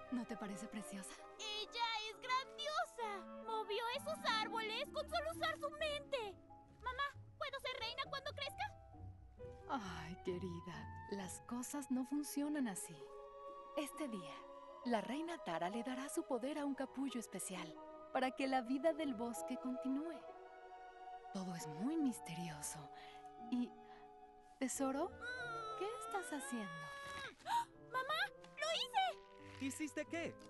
¿No te parece preciosa? ¡Ella es grandiosa! Movió esos árboles con solo usar su mente. Mamá, ¿puedo ser reina cuando crezca? Ay, querida, las cosas no funcionan así. Este día, la reina Tara le dará su poder a un capullo especial para que la vida del bosque continúe. Todo es muy misterioso. Y, tesoro, ¿qué estás haciendo? ¡Mamá! ¡Lo hice! ¿Hiciste qué?